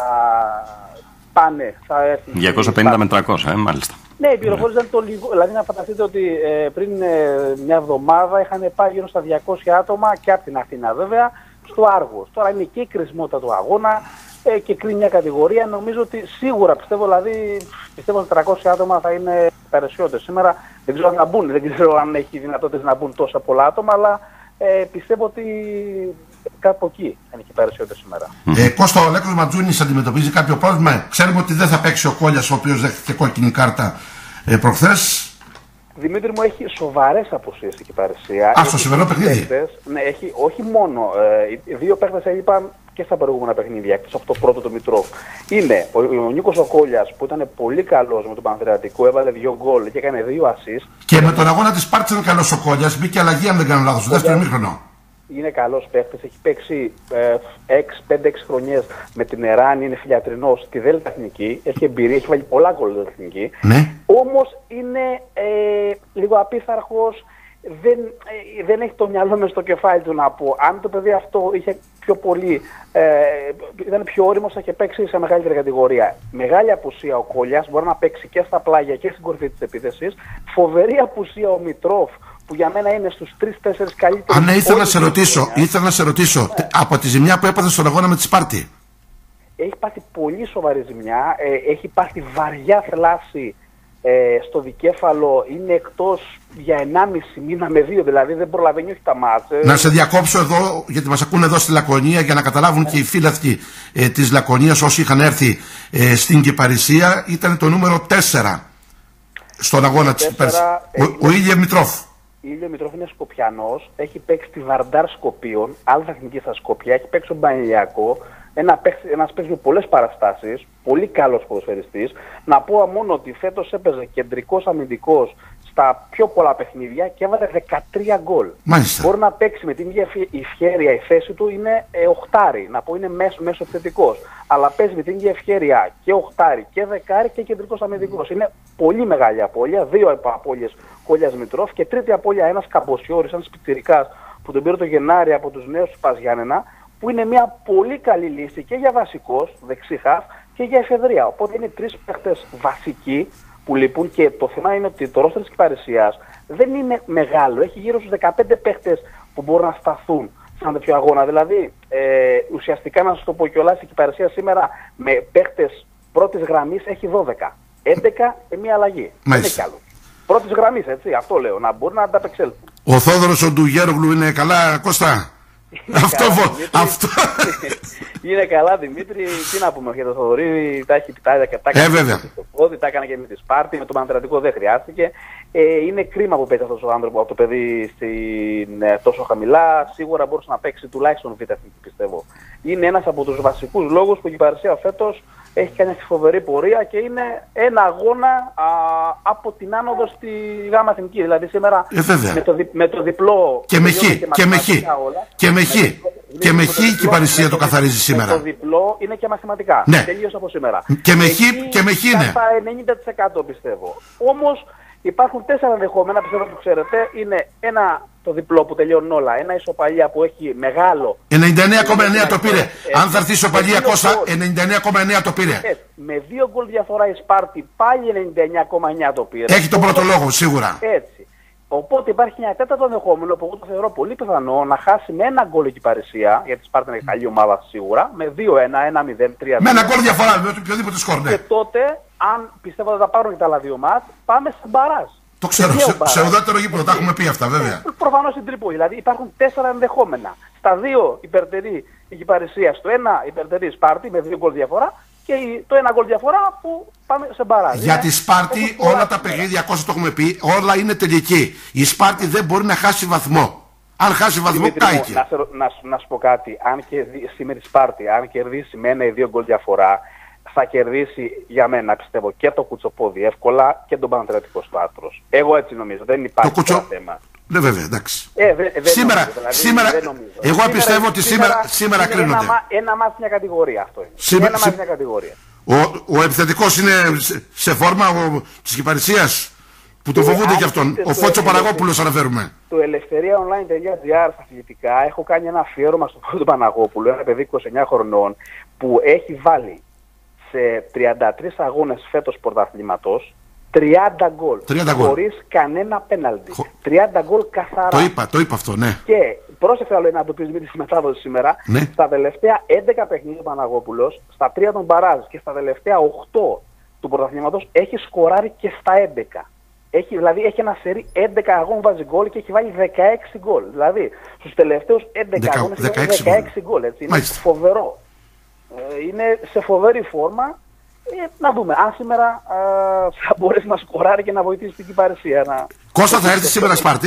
πάνε, θα έρθει. διακόσια πενήντα με τριακόσια, ε, μάλιστα. Ναι, οι πληροφορίες ήταν το λίγο. Δηλαδή, να φανταστείτε ότι ε, πριν ε, μια εβδομάδα είχαν πάει γύρω στα διακόσια άτομα και από την Αθήνα βέβαια στο Άργος. Τώρα είναι και η κρισμότητα του αγώνα ε, και κρίνει μια κατηγορία. Νομίζω ότι σίγουρα πιστεύω, δηλαδή, πιστεύω ότι τριακόσια άτομα θα είναι περισσότερο σήμερα. Δεν ξέρω αν θα μπουν, δεν ξέρω αν έχει δυνατότητες να μπουν τόσα πολλά άτομα, αλλά ε, πιστεύω ότι κάπου εκεί θα είναι και περισσότερο σήμερα. Ε, Κώστα, ο Αλέκος Ματζούνης αντιμετωπίζει κάποιο πρόβλημα. Ξέρουμε ότι δεν θα παίξει ο Κόλιας, ο οποίος δέχτηκε κόκκινη κάρτα ε, προχθές. Δημήτρη μου, έχει σοβαρές απουσίες στην Κυπαρισία. Α, στο σημερινό παιχνίδι. Ναι, έχει όχι μόνο. Ε, δύο παίκτες έλειπαν και στα προηγούμενα παιχνίδια, εκτός από το πρώτο του Μητρόφ. Είναι ο, ο Νίκος ο Κόλιας που ήταν πολύ καλός με τον Πανθεατικό, έβαλε δύο γκολ και έκανε δύο ασίστ. Και με τον αγώνα της Σπάρτης ήταν καλός ο Κόλιας, μπήκε αλλαγή αν δεν κάνω λάθος, στο δεύτερο ημίχρονο. Είναι καλός παίκτης, έχει παίξει πέντε έξι χρονιές με την Εράν, είναι φιλιατρινός στη Δέλτα Εθνική, έχει εμπειρία, έχει βάλει πολλά γκολ στην Εθνική. Ναι. Όμως είναι ε, λίγο απίθαρχος, δεν, ε, δεν έχει το μυαλό μες στο κεφάλι του να πω. Αν το παιδί αυτό είχε πιο πολύ, ε, ήταν πιο όριμος, θα είχε παίξει σε μεγαλύτερη κατηγορία. Μεγάλη απουσία ο Κόλιας, μπορεί να παίξει και στα πλάγια και στην κορυφή της επίθεσης. Φοβερή απουσία ο Μητρόφ, που για μένα είναι στους τρεις τέσσερις καλύτερους. Αν ναι, ήθελα να σε ρωτήσω, ήθελα να σε ρωτήσω ναι. από τη ζημιά που έπαθε στον αγώνα με τη Σπάρτη. Έχει πάθει πολύ σοβαρή ζημιά, ε, έχει πάθει βαριά θλάση ε, στο δικέφαλο, είναι εκτός για ενάμιση μήνα με δύο, δηλαδή δεν προλαβαίνει όχι τα μάτς. Ε. Να σε διακόψω εδώ, γιατί μας ακούνε εδώ στη Λακωνία, για να καταλάβουν ναι. και οι φίλαθλοι ε, της Λακωνίας, όσοι είχαν έρθει ε, στην Κυπαρισία, ήταν το νούμερο τέσσερα στον αγώνα της Κυπαρισίας. Ο, ο Ήλιε Μητρόφ. Ο Ήλιο Μητρόφ είναι Σκοπιανός, έχει παίξει τη Βαρντάρ Σκοπίων, άλλη εθνική στα Σκόπια, έχει παίξει τον Πανηλιακό. Ένα ένας παίζει με πολλές παραστάσεις, πολύ καλός ποδοσφαιριστής. Να πω μόνο ότι φέτος έπαιζε κεντρικός αμυντικός στα πιο πολλά παιχνίδια και έβαλε δεκατρία γκολ. Μάλιστα. Μπορεί να παίξει με την ίδια ευχέρεια, η θέση του είναι ε, οχτάρι, να πω είναι μέσο, μέσο επιθετικός. Αλλά παίζει με την ίδια ευχέρεια και οχτάρι και δεκάρι και κεντρικός αμυντικός. Είναι πολύ μεγάλη απώλεια, δύο απώλειες Κόλιας Μητρόφ και τρίτη απώλεια ένας Καμποσιώρης, ένας πιτσιρικάς που τον πήρε το Γενάρη από τους νέους του Παζιάννενα, που είναι μια πολύ καλή λύση και για βασικός, δεξί χαφ, και για εφεδρεία. Οπότε είναι τρεις παίχτες βασικοί που λείπουν και το θέμα είναι ότι το ρόστερ της Κυπαρισίας δεν είναι μεγάλο. Έχει γύρω στους δεκαπέντε παίχτες που μπορούν να σταθούν σε ένα τέτοιο αγώνα. Δηλαδή, ε, ουσιαστικά να σας το πω κιόλας, η Κυπαρισία σήμερα με παίχτες πρώτης γραμμής έχει δώδεκα. έντεκα και μία αλλαγή. Δεν είναι κι άλλο. Πρώτης γραμμής, έτσι, αυτό λέω, να μπορούν να ανταπεξέλθουν. Ο Θόδωρος ο Ντουγέρογλου είναι καλά, Κώστα? Αυτό, αυτό. Είναι καλά, Δημήτρη. Τι να πούμε για τον Θοδωρή, τα έχει πιτάρια και τα έκανε στο πόδι, τα έκανε και με τη Σπάρτη, με το Παναθηναϊκό δεν χρειάστηκε. Ε, είναι κρίμα που παίζει αυτός ο άνθρωπος, από το παιδί στην, ε, τόσο χαμηλά. Σίγουρα μπορούσε να παίξει τουλάχιστον β' εθνική, πιστεύω. Είναι ένας από τους βασικούς λόγους που η Κυπαρισία φέτος έχει κάνει αυτή φοβερή πορεία και είναι ένα αγώνα α, από την άνοδο στη Γάμα Εθνική. Δηλαδή σήμερα ε, με, το δι, με το διπλό και με χ και με χ και με χ και με χ η Κυπαρισία το καθαρίζει σήμερα. Το διπλό είναι και μαθηματικά. Ναι. Τελείως από σήμερα. Και με χ και με χ είναι. Στα ενενήντα τοις εκατό πιστεύω. Όμως υπάρχουν τέσσερα ενδεχόμενα, πιστεύω που ξέρετε. Είναι ένα το διπλό που τελειώνουν όλα. Ένα ισοπαλία που έχει μεγάλο. ενενήντα εννέα κόμμα εννέα το πήρε. Αν θα έρθει ισοπαλία Κώστα, ενενήντα εννέα κόμμα εννέα το πήρε. Με δύο γκολ διαφορά η Σπάρτη πάλι ενενήντα εννέα κόμμα εννέα το πήρε. Έχει τον πρώτο λόγο σίγουρα. Έτσι. Οπότε υπάρχει ένα τέταρτο ενδεχόμενο που εγώ το θεωρώ πολύ πιθανό να χάσει με ένα γκολ η Κυπαρισία, γιατί η Σπάρτη είναι καλή ομάδα σίγουρα, με δύο ένα, ένα μηδέν, τρία μηδέν. Με ένα γκολ διαφορά, με οποιοδήποτε σκορ, ναι. Και τότε, αν πιστεύω ότι θα πάρουν και τα άλλα δύο μάτς, πάμε σε μπαράζ. Το ξέρω, σε, σε ουδέτερο γήπεδο, τα έχουμε πει αυτά βέβαια. Προφανώς στην Τρίπολη, δηλαδή υπάρχουν τέσσερα ενδεχόμενα. Στα δύο υπερτερεί η Κυπαρισία, στο ένα υπερτερεί η Σπάρτη με δύο γκολ διαφορά. Και το ένα γκολ διαφορά που πάμε σε μπαράζ. Για τη Σπάρτη όλα τα παιχνίδια, Κώστα το έχουμε πει, όλα είναι τελική. Η Σπάρτη δεν μπορεί να χάσει βαθμό. Αν χάσει βαθμό, κάηκε. Να, να, να σου πω κάτι. Αν κερδίσει με τη Σπάρτη, αν κερδίσει με ένα ή δύο γκολ διαφορά, θα κερδίσει για μένα, πιστεύω, και το κουτσοπόδι εύκολα και τον Παναθηναϊκό στο Άτρος. Εγώ έτσι νομίζω. Δεν υπάρχει το κουτσο... θέμα. Ναι, βέβαια, εντάξει. Ε, δε, δε σήμερα, νομίζω, δηλαδή, σήμερα, δεν νομίζω. εγώ σήμερα, πιστεύω ότι σήμερα, σήμερα, σήμερα κρίνονται. Ένα, ένα μάτς μια κατηγορία αυτό είναι. Σήμερα, ένα μάτς μια κατηγορία. Ο, ο επιθετικός είναι σε, σε φόρμα ο, της Κυπαρισίας που το φοβούνται κι αυτόν. Ο Φώτσο Παναγόπουλος αναφέρουμε. Το ελευθερία online τελεία τζι άρ στα αθλητικά έχω κάνει ένα αφιέρωμα στον Φώτσο Παναγόπουλο, ένα παιδί είκοσι εννέα χρονών που έχει βάλει σε τριάντα τρεις αγώνες φέτος πρωταθλήματος τριάντα γκολ, χωρίς κανένα πέναλτι. Χω... τριάντα γκολ καθαρά. Το είπα, το είπα αυτό, ναι. Και πρόσεξα άλλο να το πεις με τη μετάδοση σήμερα. Ναι. Στα τελευταία έντεκα παιχνίδια ο Παναγόπουλος, στα τρία των μπαράζ και στα τελευταία οκτώ του πρωταθλήματος έχει σκοράρει και στα έντεκα. Έχει, δηλαδή έχει ένα σερί έντεκα αγώνων βάζει γκολ και έχει βάλει δεκαέξι γκολ. Δηλαδή στους τελευταίους έντεκα αγώνες έχει βάλει δεκαέξι γκολ. Είναι φοβερό. Ε, είναι σε φοβερή φόρμα. Ε, να δούμε, αν σήμερα ε, θα μπορέσει να σκοράρει και να βοηθήσει την Κυπαρισία. Να... Κώστα θα έρθει σήμερα Σπαρτί.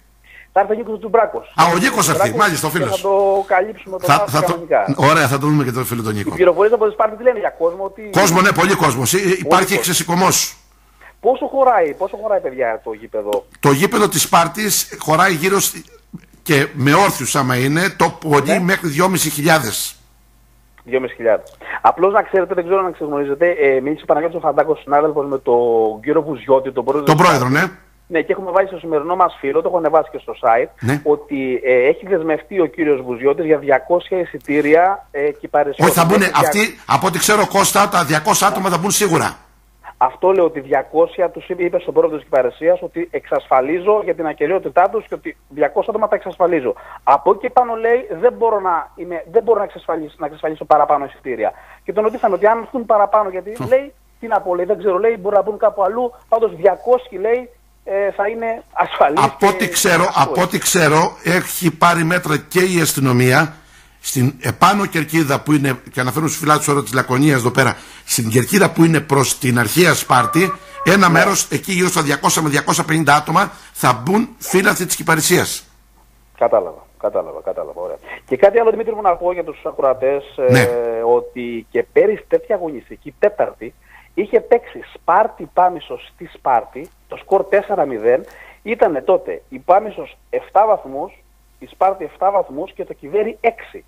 Θα έρθει ο Νίκος του Μπράκος. Α, ο Νίκος θα έρθει, μάλιστα, ο φίλος. Θα το καλύψουμε το θα, θα κανονικά. Το... Ωραία, θα το δούμε και τον φίλο τον Νίκο. Οι πληροφορίες από τη Σπάρτη τι λένε για κόσμο. Ότι... Κόσμο, ναι, πολύ κόσμος. Υπάρχει ξεσηκωμός. Πόσο χωράει, πόσο χωράει παιδιά το γήπεδο. Το γήπεδο της Σπάρτης χωράει γύρω στη... και με όρθιους άμα είναι το πολύ ναι. μέχρι δυόμισι χιλιάδες. δυόμισι χιλιάδες. Απλώς να ξέρετε, δεν ξέρω να ξεγνωρίζετε, ε, μίλησε ο Παναγιώτης ο Φαντάκος συνάδελφος με τον κύριο Βουζιώτη, τον πρόεδρο. Τον πρόεδρο, ναι. Ναι, και έχουμε βάλει στο σημερινό μας φίλο, το έχω ανεβάσει και στο site, ναι. ότι ε, έχει δεσμευτεί ο κύριος Βουζιώτης για διακόσια εισιτήρια ε, κυπαρισιών. Όχι, θα μπουν για... αυτοί, από ό,τι ξέρω, Κώστα, τα διακόσια άτομα θα μπουν σίγουρα. Αυτό λέω ότι διακόσια τους είπε στον πρόεδρο της Κυπαρισίας ότι εξασφαλίζω για την ακεραιότητά τους και ότι διακόσια άτομα τα εξασφαλίζω. Από εκεί πάνω λέει δεν μπορώ να, είμαι, δεν μπορώ να, εξασφαλίσω, να εξασφαλίσω παραπάνω εισιτήρια. Και τον ρωτήσαμε ότι αν έρθουν παραπάνω, γιατί mm. λέει, τι να πω, λέει, δεν ξέρω, λέει, μπορεί να μπουν κάπου αλλού. Πάντως διακόσια λέει ε, θα είναι ασφαλής. Από ό,τι ξέρω, από ό,τι ξέρω, έχει πάρει μέτρα και η αστυνομία. Στην επάνω κερκίδα που είναι, και αναφέρουν στους φυλάτους ώρα της Λακωνίας εδώ πέρα, στην κερκίδα που είναι προς την αρχαία Σπάρτη, ένα ναι. μέρος εκεί γύρω στα διακόσια με διακόσια πενήντα άτομα θα μπουν φύλαθοι της Κυπαρισίας. Κατάλαβα, κατάλαβα, κατάλαβα. Ωραία. Και κάτι άλλο, Δημήτρη μου, να πω για τους ακροατές, ναι. ε, ότι και πέρυσι τέτοια αγωνιστική, Τέταρτη, είχε παίξει Σπάρτη Πάμισος στη Σπάρτη, το σκορ τέσσερα μηδέν, ήταν τότε η Πάμισος επτά βαθμούς, η Σπάρτη επτά βαθμούς και το Κιβέρι έξι.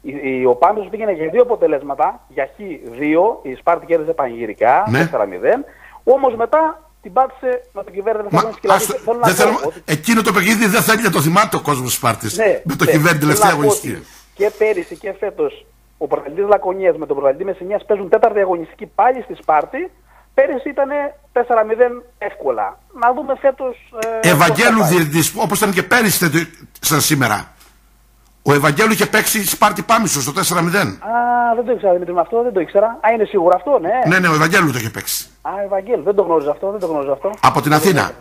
Ο Πάμισος πήγαινε για δύο αποτελέσματα, για χ δύο, η Σπάρτη κέρδιζε πανηγυρικά, ναι. τέσσερα μηδέν, όμως μετά την πάτησε με το Κιβέρι, δεν θα θέλει να σκυλάσει. Ότι... Εκείνο το παιχνίδι δεν θέλει να το θυμάται ο κόσμος της Σπάρτης, ναι, με το ναι, Κιβέρι τελευταία αγωνιστική. Και πέρυσι και φέτος ο πρωταθλητής Λακωνίας με τον πρωταθλητή Μεσσηνίας παίζουν τέταρτη αγωνιστική πάλι στη Σπάρτη. Πέρυσι ήταν τέσσερα μηδέν εύκολα. Να δούμε φέτος... Ε, Ευαγγέλου διαιτητής, όπως ήταν και πέρυσι σαν σήμερα. Ο Ευαγγέλου είχε παίξει Σπάρτη Πάμισο στο τέσσερα μηδέν. Α, δεν το ήξερα Δημήτρη, αυτό δεν το ήξερα. Α, είναι σίγουρο αυτό, ναι. Ναι, ναι, ο Ευαγγέλου το είχε παίξει. Α, Ευαγγέλου, δεν το γνώριζα αυτό, δεν το γνώριζα αυτό. Από την Αθήνα.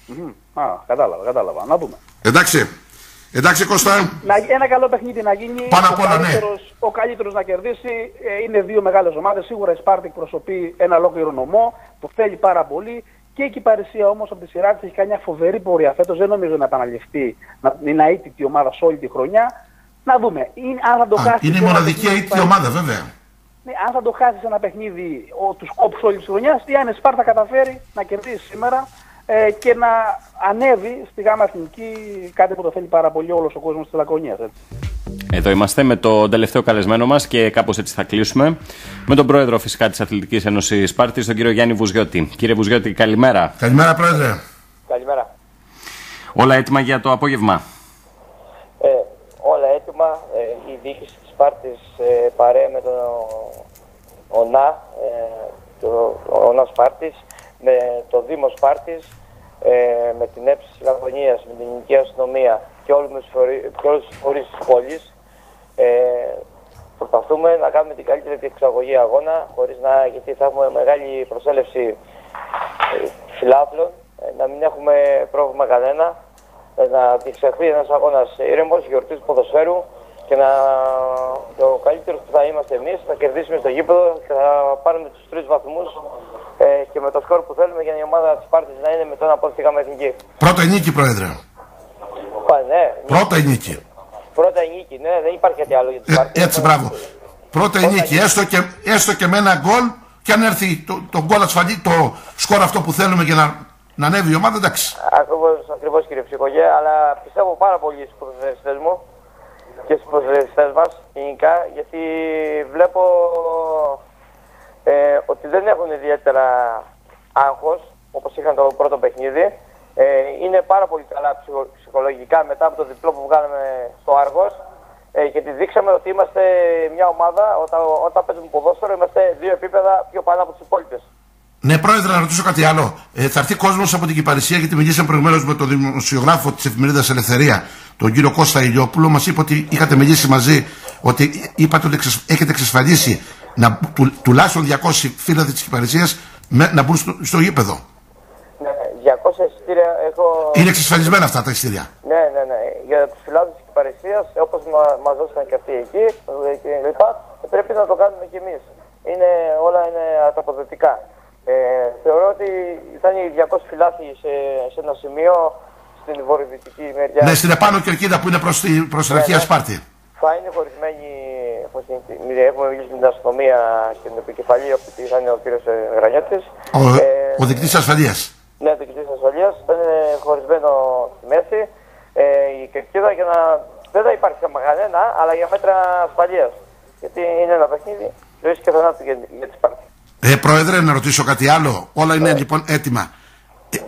Α, κατάλαβα, κατάλαβα. Να δούμε. Εντάξει. Εντάξει, Κώστα. Να, ένα καλό παιχνίδι να γίνει. Πάνω απ' όλα, ναι. Ο καλύτερος να κερδίσει. Ε, είναι δύο μεγάλες ομάδες. Σίγουρα η Σπάρτη εκπροσωπεί ένα ολόκληρο νομό. Το θέλει πάρα πολύ. Και η Κυπαρισία όμως από τη σειρά της έχει κάνει μια φοβερή πορεία φέτος. Δεν νομίζω να επαναληφθεί, να είναι αίτητη ομάδα σε όλη τη χρονιά. Να δούμε. Είναι, αν θα το Α, χάσει, είναι η μοναδική αίτητη ομάδα, βέβαια. Ναι, αν θα το χάσει σε ένα παιχνίδι ο, τους κόψους όλη τη χρονιά, ή αν η Σπάρτα καταφέρει να κερδίσει σήμερα ε, και να ανέβει στη Γάμα Εθνική, κάτι που το θέλει πάρα πολύ όλος ο κόσμος της Λακωνίας. Εδώ είμαστε με τον τελευταίο καλεσμένο μας και κάπως έτσι θα κλείσουμε. Με τον πρόεδρο φυσικά της Αθλητικής Ένωσης Σπάρτης, τον κύριο Γιάννη Βουζιώτη. Κύριε Βουζιώτη, καλημέρα. Καλημέρα, πρόεδρε. Καλημέρα. Όλα έτοιμα για το απόγευμα. Ε, όλα έτοιμα. Ε, η διοίκηση της Σπάρτης ε, παρέα με τον ΟΝΑ, ε, το ΟΝΑ Σπάρτης, με το Δήμο Σπάρτης, ε, με την έψη της Λακωνίας, με την ελληνική αστυνομία και όλους τους φορείς της πόλης, ε, προσπαθούμε να κάνουμε την καλύτερη διεξαγωγή αγώνα, χωρίς να, γιατί θα έχουμε μεγάλη προσέλευση ε, φιλάθλων, ε, να μην έχουμε πρόβλημα κανένα, ε, να διεξαχθεί ένας αγώνας ήρεμος, γιορτή του ποδοσφαίρου και να, το καλύτερο που θα είμαστε εμείς, θα κερδίσουμε στο γήπεδο και θα πάρουμε τους τρεις βαθμούς ε, και με το σκορ που θέλουμε για η ομάδα της Σπάρτης να είναι με τον από τη Γάμα Εθνική. Πρώτα η νίκη, πρόεδρε. Πα, ναι, Πρώτα η νίκη. Πρώτα η νίκη, ναι, δεν υπάρχει κάτι άλλο για τη Σπάρτη. Ε, έτσι, μπράβο. Πρώτα η νίκη, έστω και, έστω και με ένα γκολ, και αν έρθει το, το γκολ ασφαλή, το σκορ αυτό που θέλουμε για να, να ανέβει η ομάδα, εντάξει. Ακριβώς, ακριβώς κύριε Ψυχογέ, αλλά πιστεύω πάρα πολύ στους ποδοσφαιριστές μου και στους ποδοσφαιριστές μας γενικά, γιατί βλέπω ε, ότι δεν έχουν ιδιαίτερα άγχος, όπως είχαν το πρώτο παιχνίδι. Ε, είναι πάρα πολύ καλά ψυχο, ψυχολογικά μετά από το διπλό που βγάλαμε στο Άργος ε, γιατί δείξαμε ότι είμαστε μια ομάδα, όταν, όταν παίζουμε ποδόσφαιρο είμαστε δύο επίπεδα πιο πάνω από τους υπόλοιπες. Ναι, πρόεδρε, να ρωτήσω κάτι άλλο. Ε, θα έρθει κόσμος από την Κυπαρισία, γιατί μιλήσαμε προηγουμένως με τον δημοσιογράφο της εφημερίδας Ελευθερία, τον κύριο Κώστα Ηλιόπουλο. Μας είπε ότι είχατε μιλήσει μαζί, ότι είπατε ότι έχετε εξασφαλίσει να, του, τουλάχιστον διακόσιοι φίλαθλοι της Κυπαρισίας να μπουν στο, στο γήπεδο. διακόσια εισιτήρια έχω... Είναι εξασφαλισμένα αυτά τα εισιτήρια. Ναι, ναι, ναι. Για τους φιλάθλους της Κυπαρισίας, όπως μα, μας δώσαν και αυτοί εκεί, και λοιπά, πρέπει να το κάνουμε κι εμείς. Είναι, όλα είναι ανταποδοτικά. Ε, θεωρώ ότι θα είναι οι διακόσιοι φιλάθλοι σε, σε ένα σημείο στην βορειοδυτική μεριά. Ναι, στην επάνω κερκίδα που είναι προς, τη, προς την αρχαία Σπάρτη. Θα είναι χωρισμένοι, έχουμε μιλήσει με την αστυνομία και την επικεφαλή, που θα είναι ο κύριος Γρανιώτης. Ο, ε, ο διοικητής ασφαλείας. Ναι, το διοικητής ασφαλείας, θα είναι χωρισμένο στη μέση ε, η κερκίδα για να δεν θα υπάρχει κανένα, αλλά για μέτρα ασφαλείας. Γιατί είναι ένα παιχνίδι ζωής και θανάτου για, για τη Σπάρτη. Ε, Πρόεδρε, να ρωτήσω κάτι άλλο. Όλα είναι ε. λοιπόν έτοιμα. Ε,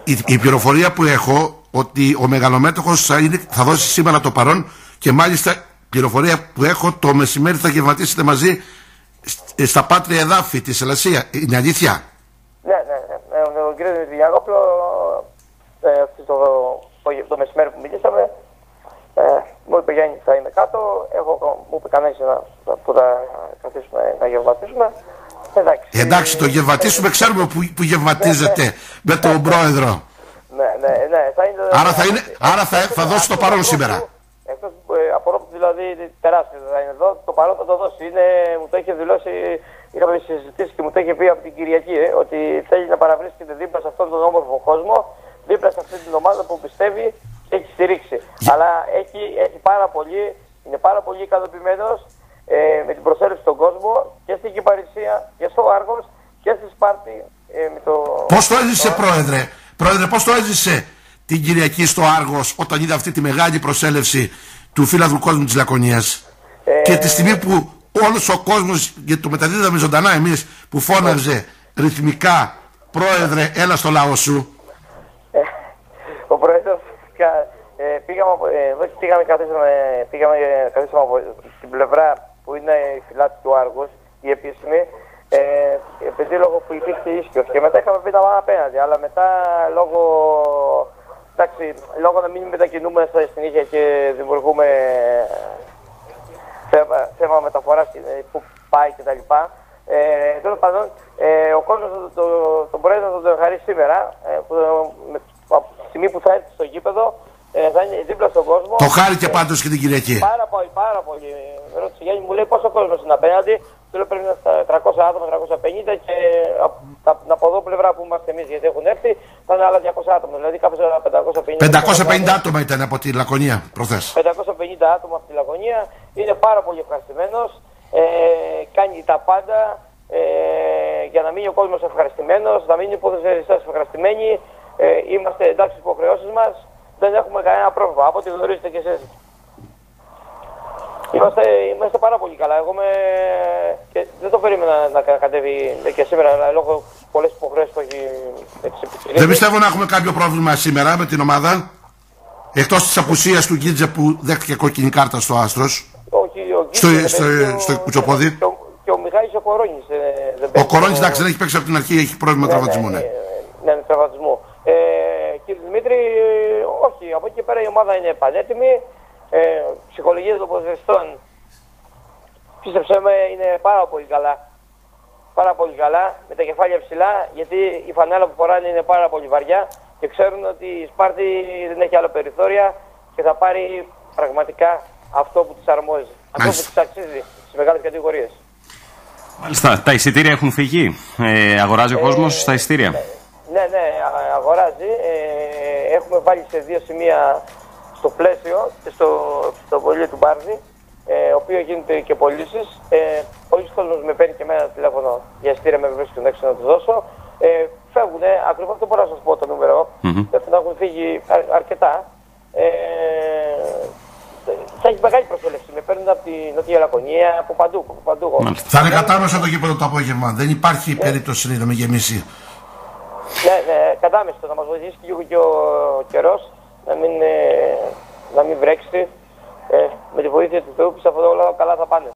η, η πληροφορία που έχω ότι ο μεγαλομέτωχος θα, είναι, θα δώσει σήμερα το παρόν και μάλιστα πληροφορία που έχω το μεσημέρι θα γευματίσετε μαζί στα πάτρια εδάφη της Ελασία. Είναι αλήθεια? Ναι, ναι, ναι. Με τον κύριο Δημητριάκοπλο ε, το, το, το μεσημέρι που μιλήσαμε ε, μου είπε Γιάννη θα είμαι κάτω, έχω, μου είπε κανένας που θα καθίσουμε να γευματίσουμε. Εντάξει, Εντάξει το γευματίσουμε, ξέρουμε που, που γευματίζετε ναι, ναι. με τον πρόεδρο. Ναι, ναι, ναι. Θα είναι, άρα θα, είναι, άρα θα, θα δώσει το παρόν σήμερα. Εκτός από ρόπου δηλαδή τεράστιο θα είναι εδώ, το παρόν θα το δώσει. Είναι, μου το είχε δηλώσει, είχαμε συζητήσει και μου το είχε πει από την Κυριακή ε, ότι θέλει να παραβρίσκεται δίπλα σε αυτόν τον όμορφο κόσμο, δίπλα σε αυτή την ομάδα που πιστεύει και έχει στηρίξει. Yeah. Αλλά έχει, έχει πάρα πολύ, είναι πάρα πολύ ικανοποιημένος ε, με την προσέλευση στον κόσμο και στην Κυπαρισία και στο Άργος και στη Σπάρτη. Ε, με το... Πώς το έζησε, το... πρόεδρε, πρόεδρε, πώς το έζησε την Κυριακή στο Άργος όταν είδε αυτή τη μεγάλη προσέλευση του φύλαδου κόσμου της Λακωνίας ε... και τη στιγμή που όλος ο κόσμος, γιατί το μεταδίδαμε ζωντανά εμείς, που φώναζε ε... ρυθμικά πρόεδρε έλα στο λαό σου. Ε, ο πρόεδρος ε, πήγαμε, ε, πήγαμε, καθίσαμε, πήγαμε καθίσαμε από την πλευρά που είναι η φυλάτη του Άργους, η επίσημη, ε, επειδή λόγω που υπήρχε ίσκιος και μετά είχαμε πει τα μάνα απέναντι, αλλά μετά λόγω, εντάξει, λόγω να μην μετακινούμε στα συνήθεια και δημιουργούμε θέμα, θέμα μεταφοράς που πάει κτλ. Ε, Τέλος πάντων, ε, ο κόσμος τον το, το πρόεδρο θα τον ευχαρίσει σήμερα, ε, που, με, από τη στιγμή που θα έρθει στο γήπεδο, ε, θα είναι δίπλα στον κόσμο. Το χάρηκε ε, πάντως και την Κυριακή. Πάρα πολύ, πάρα πολύ. Με ρώτησε Γιάννη, μου λέει πόσο κόσμος είναι απέναντι. Του λέω πρέπει να είναι στα τριακόσια άτομα, τριακόσια πενήντα και από εδώ πλευρά που είμαστε εμείς, γιατί έχουν έρθει, θα είναι άλλα διακόσια άτομα. Δηλαδή κάπως πεντακόσια πενήντα. πεντακόσια πενήντα άτομα ήταν από τη Λακωνία προχθές. πεντακόσια πενήντα άτομα από τη Λακωνία. Είναι πάρα πολύ ευχαριστημένος. Ε, κάνει τα πάντα ε, για να μείνει ο κόσμος ευχαριστημένος, να μείνει οι ποδοσφαιριστές ευχαριστημένοι. Ε, είμαστε εντάξει στις υποχρεώσεις μας, δεν έχουμε κανένα πρόβλημα, από ό,τι γνωρίζετε και εσείς. Είμαστε, είμαστε πάρα πολύ καλά. Εγώ με... και δεν το περίμενα να κατέβει και σήμερα, αλλά λόγω πολλές υποχρεώσεις που έχει εξυπηρετήσει. Δεν πιστεύω να έχουμε κάποιο πρόβλημα σήμερα με την ομάδα. Εκτός της απουσίας του Γκίτζε που δέχτηκε κόκκινη κάρτα στο Άστρος. Όχι, ο Γκίτζε. Στο, στο, στο κουτσοπόδι. Και ο, και ο Μιχάλης ο Κορώνης. Ε, δεν ο Κορώνης, εντάξει, δεν έχει παίξει από την αρχή, έχει πρόβλημα ναι, τραυματισμού. Ναι, ναι, ναι, ναι, τραυματισμού. Ε, κύριε Δημήτρη, όχι, από εκεί και πέρα η ομάδα είναι πανέτοιμη. Ε, ψυχολογία των ποδοσφαιριστών, πίστεψέ με, είναι πάρα πολύ καλά. Πάρα πολύ καλά, με τα κεφάλια ψηλά, γιατί η φανέλα που φοράνε είναι πάρα πολύ βαριά και ξέρουν ότι η Σπάρτη δεν έχει άλλο περιθώρια και θα πάρει πραγματικά αυτό που της αρμόζει, αυτό που της αξίζει στις μεγάλες κατηγορίες. Μάλιστα, τα εισιτήρια έχουν φυγεί. Ε, αγοράζει ο κόσμος ε, στα εισιτήρια. Ναι, ναι, αγοράζει. Ε, έχουμε βάλει σε δύο σημεία στο πλαίσιο και στο, στο πολύ του Μπάρδη, ε, ο οποίο γίνεται και πωλήσεις. Ε, Πολλοί κόσμος με παίρνει και εμένα τηλέφωνο για εισιτήρια, με βρίσκουν έξω να τους δώσω. Ε, φεύγουν, ακριβώς δεν μπορώ να σας πω το νούμερο, mm-hmm. πρέπει να έχουν φύγει αρ, αρκετά. Ε, θα έχει μεγάλη προσέλευση, με παίρνουν από τη Νότια Λακωνία, από παντού. Από παντού. Θα είναι κατάμεσα το γήπεδο το απόγευμα, δεν υπάρχει ναι. περίπτωση να με γεμίσει. Ναι, ναι, κατάμεσα, να μας βοηθήσει και λίγο και ο καιρός, να μην, ε, να μην βρέξει. Ε, με τη βοήθεια του Θεού πιστεύω όλα καλά θα πάνε.